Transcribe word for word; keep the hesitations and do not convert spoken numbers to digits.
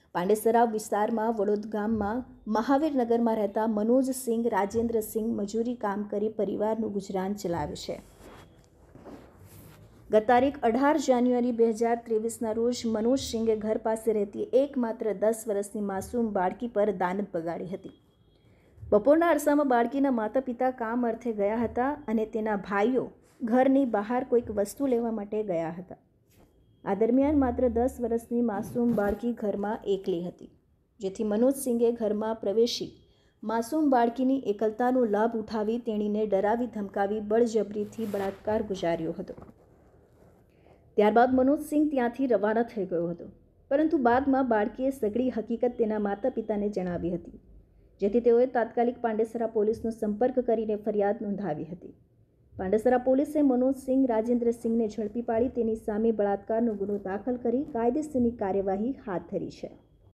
પાંડેસરા વિસ્તારમાં વડોદ ગામમાં મહાવીરનગરમાં રહેતા મનોજસિંહ રાજેન્દ્રસિંહ મજૂરી કામ કરી પરિવારનું ગુજરાન ચલાવે છે. ગત તારીખ અઢાર જાન્યુઆરી બે હજાર ત્રેવીસના રોજ મનોજસિંહે ઘર પાસે રહેતી એકમાત્ર દસ વર્ષની માસૂમ બાળકી પર દાનત બગાડી હતી. બપોરના અરસામાં બાળકીના માતા પિતા કામ અર્થે ગયા હતા અને તેના ભાઈઓ ઘરની બહાર કોઈક વસ્તુ લેવા માટે ગયા હતા. આ દરમિયાન માત્ર દસ વર્ષની માસૂમ બાળકી ઘરમાં એકલી હતી, જેથી મનોજસિંહે ઘરમાં પ્રવેશી માસૂમ બાળકીની એકલતાનો લાભ ઉઠાવી તેણીને ડરાવી ધમકાવી બળજબરીથી બળાત્કાર ગુજાર્યો હતો. ત્યારબાદ મનોજસિંહ ત્યાંથી રવાના થઈ ગયો હતો, પરંતુ બાદમાં બાળકીએ સઘળી હકીકત તેના માતા પિતાને જણાવી હતી, જેથી તેઓએ તાત્કાલિક પાંડેસરા પોલીસનો સંપર્ક કરીને ફરિયાદ નોંધાવી હતી. પાંડેસરા પોલીસે મનોજસિંહ રાજેન્દ્રસિંહને ઝડપી પાડી તેની સામે બળાત્કારનો ગુનો દાખલ કરી કાયદેસરની કાર્યવાહી હાથ ધરી છે.